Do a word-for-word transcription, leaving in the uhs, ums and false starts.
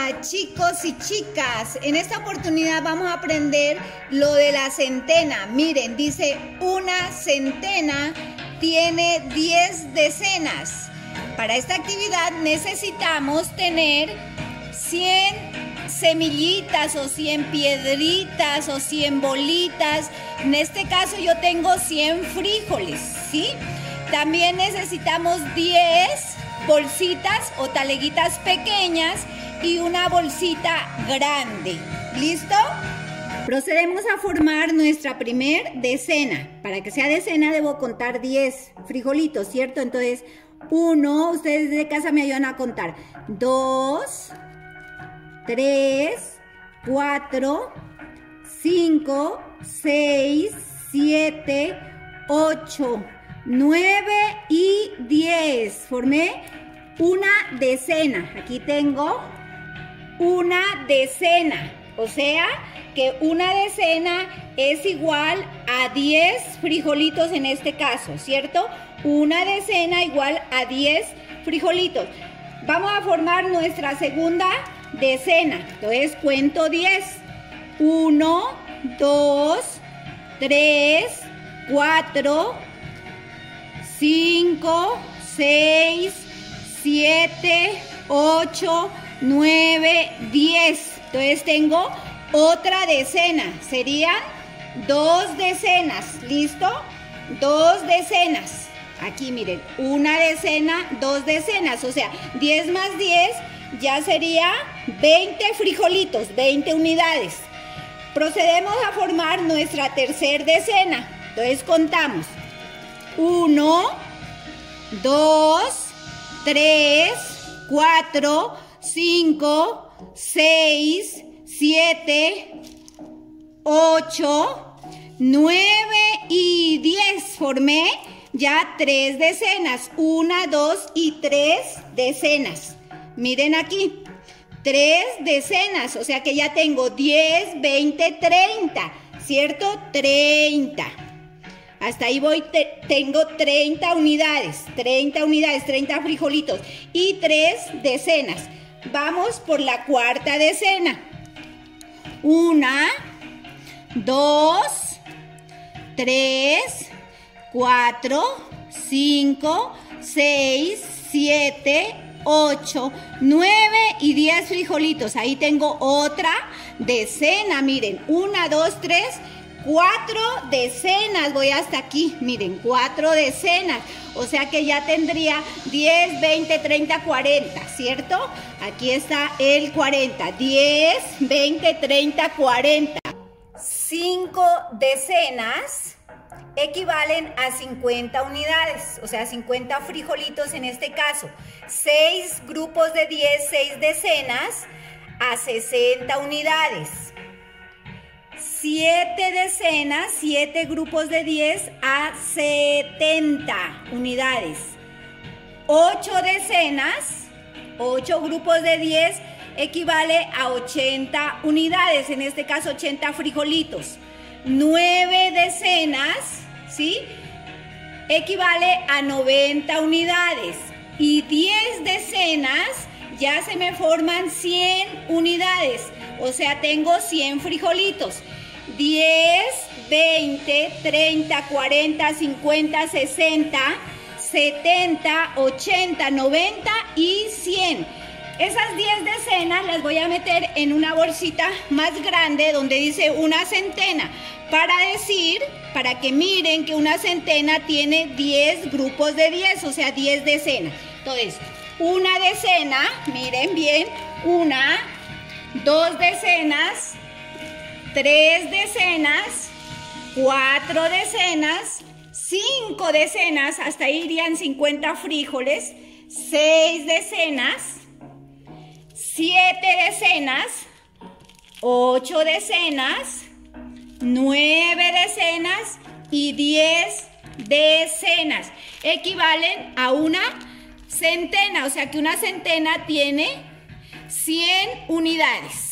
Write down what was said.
Hola chicos y chicas, en esta oportunidad vamos a aprender lo de la centena. Miren, dice una centena tiene diez decenas. Para esta actividad necesitamos tener cien semillitas o cien piedritas o cien bolitas. En este caso yo tengo cien frijoles, ¿sí? También necesitamos diez bolsitas o taleguitas pequeñas y una bolsita grande. ¿Listo? Procedemos a formar nuestra primer decena. Para que sea decena debo contar diez frijolitos, ¿cierto? Entonces, uno, ustedes de casa me ayudan a contar. Dos, tres, cuatro, cinco, seis, siete, ocho, nueve y diez. Formé una decena. Aquí tengo una decena. O sea que una decena es igual a diez frijolitos en este caso, ¿cierto? Una decena igual a diez frijolitos. Vamos a formar nuestra segunda decena. Entonces cuento diez. uno, dos, tres, cuatro, cinco, seis, siete, ocho, nueve, diez. Entonces tengo otra decena. Serían dos decenas. ¿Listo? Dos decenas. Aquí miren, una decena, dos decenas. O sea, diez más diez ya sería veinte frijolitos, veinte unidades. Procedemos a formar nuestra tercer decena. Entonces contamos. uno, dos, tres, cuatro, cinco, seis, siete, ocho, nueve y diez. Formé ya tres decenas. Una, dos y tres decenas. Miren aquí. Tres decenas. O sea que ya tengo diez, veinte, treinta. ¿Cierto? treinta. Hasta ahí voy, te, tengo treinta unidades, treinta unidades, treinta frijolitos y tres decenas. Vamos por la cuarta decena. Una, dos, tres, cuatro, cinco, seis, siete, ocho, nueve y diez frijolitos. Ahí tengo otra decena, miren, una, dos, tres, cuatro decenas, voy hasta aquí, miren, cuatro decenas, o sea que ya tendría diez, veinte, treinta, cuarenta, ¿cierto? Aquí está el cuarenta, diez, veinte, treinta, cuarenta. cinco decenas equivalen a cincuenta unidades, o sea, cincuenta frijolitos en este caso. seis grupos de diez, seis decenas a sesenta unidades. siete decenas, siete grupos de diez a setenta unidades. ocho decenas, ocho grupos de diez equivale a ochenta unidades, en este caso ochenta frijolitos. nueve decenas, ¿sí? Equivale a noventa unidades. Y diez decenas ya se me forman cien unidades, o sea, tengo cien frijolitos. diez, veinte, treinta, cuarenta, cincuenta, sesenta, setenta, ochenta, noventa y cien. Esas diez decenas las voy a meter en una bolsita más grande donde dice una centena, para decir, para que miren que una centena tiene diez grupos de diez, o sea, diez decenas. Entonces, una decena, miren bien, una, dos decenas, tres decenas, cuatro decenas, cinco decenas, hasta ahí irían cincuenta frijoles, seis decenas, siete decenas, ocho decenas, nueve decenas y diez decenas. Equivalen a una centena, o sea que una centena tiene cien unidades.